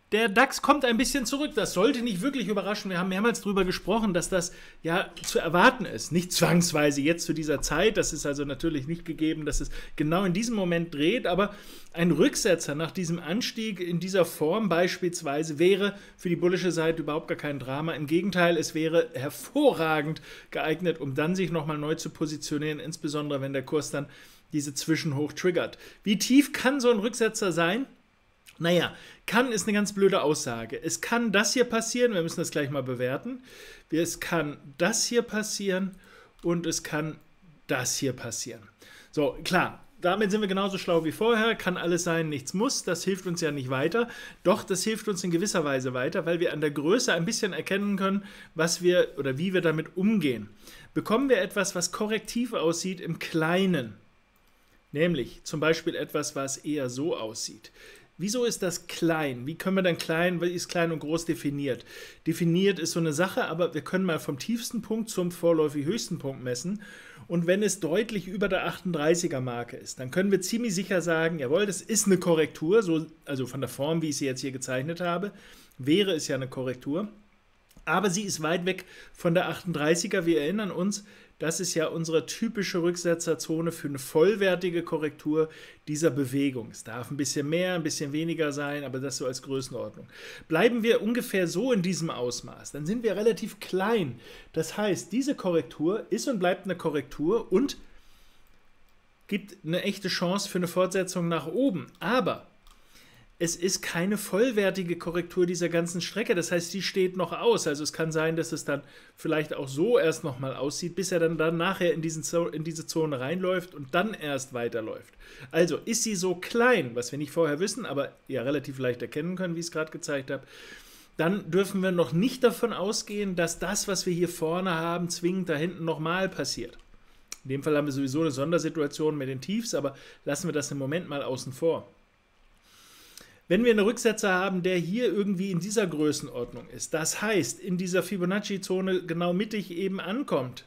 Der DAX kommt ein bisschen zurück. Das sollte nicht wirklich überraschen. Wir haben mehrmals darüber gesprochen, dass das ja zu erwarten ist. Nicht zwangsweise jetzt zu dieser Zeit. Das ist also natürlich nicht gegeben, dass es genau in diesem Moment dreht. Aber ein Rücksetzer nach diesem Anstieg in dieser Form beispielsweise wäre für die bullische Seite überhaupt gar kein Drama. Im Gegenteil, es wäre hervorragend geeignet, um dann sich nochmal neu zu positionieren, insbesondere wenn der Kurs dann diese Zwischenhoch triggert. Wie tief kann so ein Rücksetzer sein? Naja, kann ist eine ganz blöde Aussage. Es kann das hier passieren, wir müssen das gleich mal bewerten. Es kann das hier passieren und es kann das hier passieren. So, klar, damit sind wir genauso schlau wie vorher. Kann alles sein, nichts muss. Das hilft uns ja nicht weiter. Doch, das hilft uns in gewisser Weise weiter, weil wir an der Größe ein bisschen erkennen können, was wir oder wie wir damit umgehen. Bekommen wir etwas, was korrektiv aussieht im Kleinen, nämlich zum Beispiel etwas, was eher so aussieht. Wieso ist das klein? Wie können wir dann klein, wie ist klein und groß definiert? Definiert ist so eine Sache, aber wir können mal vom tiefsten Punkt zum vorläufig höchsten Punkt messen. Und wenn es deutlich über der 38er Marke ist, dann können wir ziemlich sicher sagen, jawohl, das ist eine Korrektur, so, also von der Form, wie ich sie jetzt hier gezeichnet habe, wäre es ja eine Korrektur. Aber sie ist weit weg von der 38er. Wir erinnern uns, das ist ja unsere typische Rücksetzerzone für eine vollwertige Korrektur dieser Bewegung. Es darf ein bisschen mehr, ein bisschen weniger sein, aber das so als Größenordnung. Bleiben wir ungefähr so in diesem Ausmaß, dann sind wir relativ klein. Das heißt, diese Korrektur ist und bleibt eine Korrektur und gibt eine echte Chance für eine Fortsetzung nach oben. Aber es ist keine vollwertige Korrektur dieser ganzen Strecke, das heißt, die steht noch aus. Also es kann sein, dass es dann vielleicht auch so erst nochmal aussieht, bis er dann nachher in diese Zone reinläuft und dann erst weiterläuft. Also ist sie so klein, was wir nicht vorher wissen, aber ja relativ leicht erkennen können, wie ich es gerade gezeigt habe, dann dürfen wir noch nicht davon ausgehen, dass das, was wir hier vorne haben, zwingend da hinten nochmal passiert. In dem Fall haben wir sowieso eine Sondersituation mit den Tiefs, aber lassen wir das im Moment mal außen vor. Wenn wir einen Rücksetzer haben, der hier irgendwie in dieser Größenordnung ist, das heißt, in dieser Fibonacci-Zone genau mittig eben ankommt,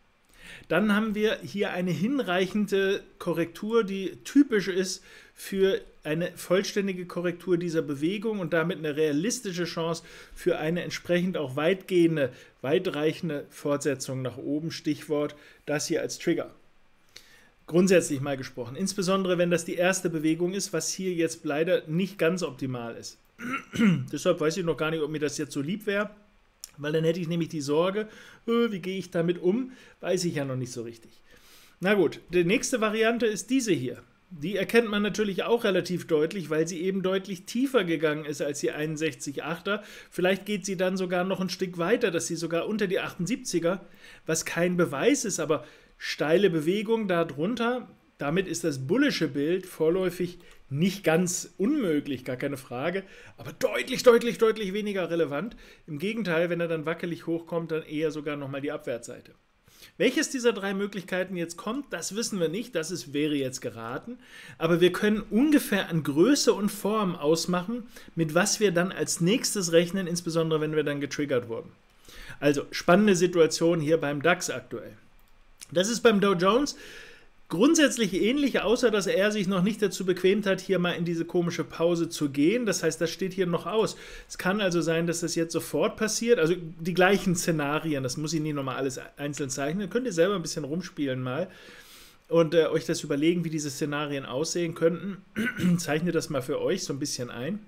dann haben wir hier eine hinreichende Korrektur, die typisch ist für eine vollständige Korrektur dieser Bewegung und damit eine realistische Chance für eine entsprechend auch weitgehende, weitreichende Fortsetzung nach oben. Stichwort das hier als Trigger. Grundsätzlich mal gesprochen, insbesondere wenn das die erste Bewegung ist, was hier jetzt leider nicht ganz optimal ist. Deshalb weiß ich noch gar nicht, ob mir das jetzt so lieb wäre, weil dann hätte ich nämlich die Sorge, wie gehe ich damit um, weiß ich ja noch nicht so richtig. Na gut, die nächste Variante ist diese hier. Die erkennt man natürlich auch relativ deutlich, weil sie eben deutlich tiefer gegangen ist als die 61,8er. Vielleicht geht sie dann sogar noch ein Stück weiter, dass sie sogar unter die 78er, was kein Beweis ist, aber steile Bewegung darunter, damit ist das bullische Bild vorläufig nicht ganz unmöglich, gar keine Frage, aber deutlich, deutlich, deutlich weniger relevant. Im Gegenteil, wenn er dann wackelig hochkommt, dann eher sogar nochmal die Abwärtsseite. Welches dieser drei Möglichkeiten jetzt kommt, das wissen wir nicht, wäre jetzt geraten, aber wir können ungefähr an Größe und Form ausmachen, mit was wir dann als nächstes rechnen, insbesondere wenn wir dann getriggert wurden. Also spannende Situation hier beim DAX aktuell. Das ist beim Dow Jones grundsätzlich ähnlich, außer dass er sich noch nicht dazu bequemt hat, hier mal in diese komische Pause zu gehen. Das heißt, das steht hier noch aus. Es kann also sein, dass das jetzt sofort passiert. Also die gleichen Szenarien, das muss ich nicht nochmal alles einzeln zeichnen. Könnt ihr selber ein bisschen rumspielen mal und euch das überlegen, wie diese Szenarien aussehen könnten. Zeichne das mal für euch so ein bisschen ein.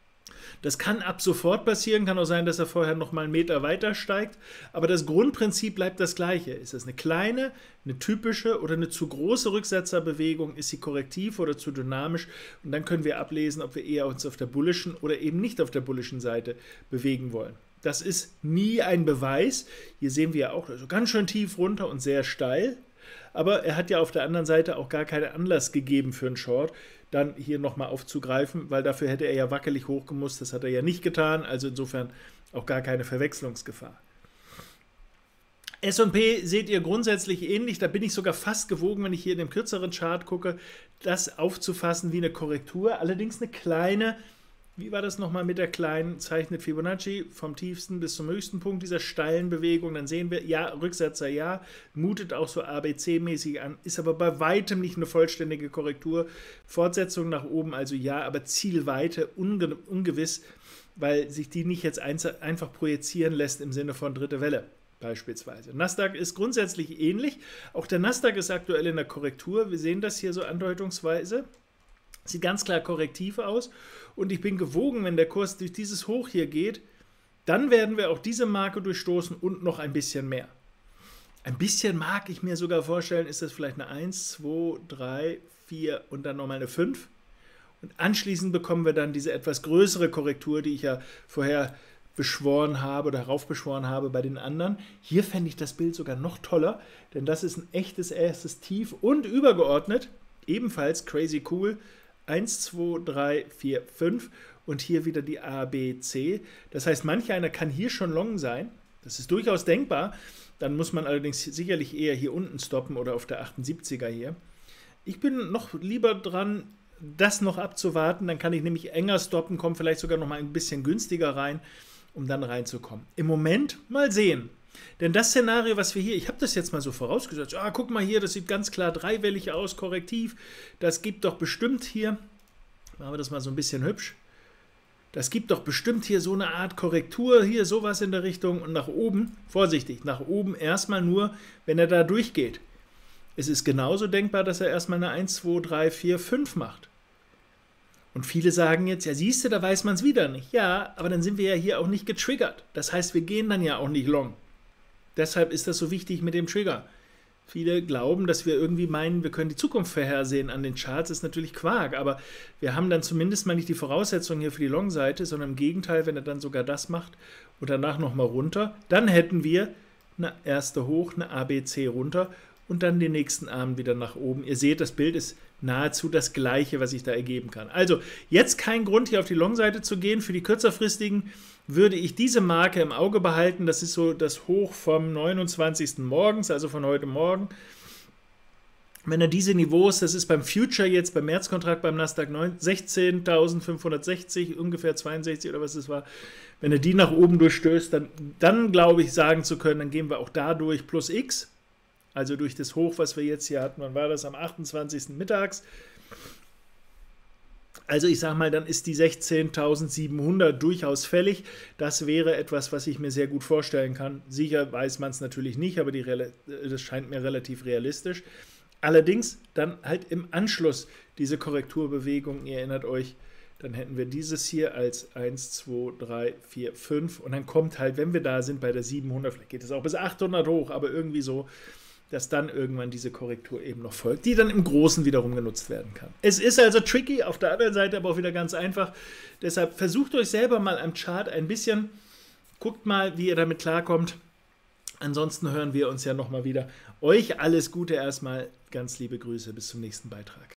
Das kann ab sofort passieren, kann auch sein, dass er vorher noch mal einen Meter weiter steigt, aber das Grundprinzip bleibt das gleiche. Ist es eine kleine, eine typische oder eine zu große Rücksetzerbewegung, ist sie korrektiv oder zu dynamisch und dann können wir ablesen, ob wir eher uns auf der bullischen oder eben nicht auf der bullischen Seite bewegen wollen. Das ist nie ein Beweis. Hier sehen wir ja auch also ganz schön tief runter und sehr steil, aber er hat ja auf der anderen Seite auch gar keinen Anlass gegeben für einen Short, dann hier nochmal aufzugreifen, weil dafür hätte er ja wackelig hochgemusst, das hat er ja nicht getan, also insofern auch gar keine Verwechslungsgefahr. S&P seht ihr grundsätzlich ähnlich, da bin ich sogar fast gewogen, wenn ich hier in dem kürzeren Chart gucke, das aufzufassen wie eine Korrektur, allerdings eine kleine, wie war das nochmal mit der kleinen, zeichnet Fibonacci vom tiefsten bis zum höchsten Punkt dieser steilen Bewegung, dann sehen wir, ja, Rücksetzer, ja, mutet auch so ABC-mäßig an, ist aber bei weitem nicht eine vollständige Korrektur, Fortsetzung nach oben, also ja, aber Zielweite ungewiss, weil sich die nicht jetzt einfach projizieren lässt im Sinne von dritte Welle beispielsweise. Nasdaq ist grundsätzlich ähnlich, auch der Nasdaq ist aktuell in der Korrektur, wir sehen das hier so andeutungsweise, sieht ganz klar korrektiv aus und ich bin gewogen, wenn der Kurs durch dieses Hoch hier geht, dann werden wir auch diese Marke durchstoßen und noch ein bisschen mehr. Ein bisschen mag ich mir sogar vorstellen, ist das vielleicht eine 1, 2, 3, 4 und dann nochmal eine 5. Und anschließend bekommen wir dann diese etwas größere Korrektur, die ich ja vorher beschworen habe oder heraufbeschworen habe bei den anderen. Hier fände ich das Bild sogar noch toller, denn das ist ein echtes erstes Tief und übergeordnet, ebenfalls crazy cool, 1, 2, 3, 4, 5 und hier wieder die A, B, C. Das heißt, manch einer kann hier schon long sein, das ist durchaus denkbar, dann muss man allerdings sicherlich eher hier unten stoppen oder auf der 78er hier. Ich bin noch lieber dran, das noch abzuwarten, dann kann ich nämlich enger stoppen, komme vielleicht sogar noch mal ein bisschen günstiger rein, um dann reinzukommen. Im Moment mal sehen. Denn das Szenario, was wir hier, ich habe das jetzt mal so vorausgesetzt, guck mal hier, das sieht ganz klar dreiwellig aus, korrektiv, das gibt doch bestimmt hier, machen wir das mal so ein bisschen hübsch, das gibt doch bestimmt hier so eine Art Korrektur, hier sowas in der Richtung und nach oben, vorsichtig, nach oben erstmal nur, wenn er da durchgeht. Es ist genauso denkbar, dass er erstmal eine 1, 2, 3, 4, 5 macht. Und viele sagen jetzt, ja siehst du, da weiß man es wieder nicht. Ja, aber dann sind wir ja hier auch nicht getriggert. Das heißt, wir gehen dann ja auch nicht long. Deshalb ist das so wichtig mit dem Trigger. Viele glauben, dass wir irgendwie meinen, wir können die Zukunft vorhersehen an den Charts. Das ist natürlich Quark, aber wir haben dann zumindest mal nicht die Voraussetzungen hier für die Long-Seite, sondern im Gegenteil, wenn er dann sogar das macht und danach nochmal runter, dann hätten wir eine erste hoch, eine ABC runter und dann den nächsten Arm wieder nach oben. Ihr seht, das Bild ist nahezu das gleiche, was sich da ergeben kann. Also jetzt kein Grund, hier auf die Long-Seite zu gehen. Für die kürzerfristigen würde ich diese Marke im Auge behalten. Das ist so das Hoch vom 29. morgens, also von heute Morgen. Wenn er diese Niveaus, das ist beim Future jetzt, beim Märzkontrakt beim Nasdaq 16.560, ungefähr 62 oder was es war, wenn er die nach oben durchstößt, dann glaube ich sagen zu können, dann gehen wir auch da durch plus X. Also durch das Hoch, was wir jetzt hier hatten, wann war das? Am 28. mittags. Also ich sage mal, dann ist die 16.700 durchaus fällig. Das wäre etwas, was ich mir sehr gut vorstellen kann. Sicher weiß man es natürlich nicht, aber das scheint mir relativ realistisch. Allerdings dann halt im Anschluss diese Korrekturbewegung, ihr erinnert euch, dann hätten wir dieses hier als 1, 2, 3, 4, 5 und dann kommt halt, wenn wir da sind bei der 700, vielleicht geht es auch bis 800 hoch, aber irgendwie so, dass dann irgendwann diese Korrektur eben noch folgt, die dann im Großen wiederum genutzt werden kann. Es ist also tricky, auf der anderen Seite aber auch wieder ganz einfach. Deshalb versucht euch selber mal am Chart ein bisschen, guckt mal, wie ihr damit klarkommt. Ansonsten hören wir uns ja nochmal wieder. Euch alles Gute erstmal, ganz liebe Grüße, bis zum nächsten Beitrag.